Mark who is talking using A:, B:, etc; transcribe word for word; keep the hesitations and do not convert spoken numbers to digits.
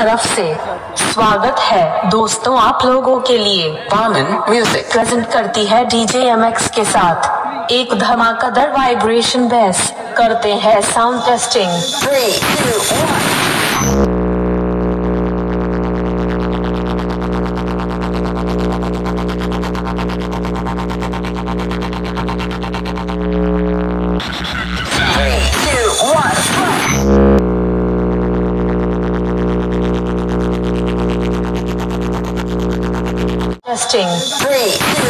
A: तरफ से स्वागत है दोस्तों आप लोगों के लिए।
B: वामन म्यूजिक
A: प्रेजेंट करती है डीजे एमएक्स के साथ एक धमाकेदार वाइब्रेशन बेस। करते हैं sound testing.
B: Three two one
A: Testing.
B: Three.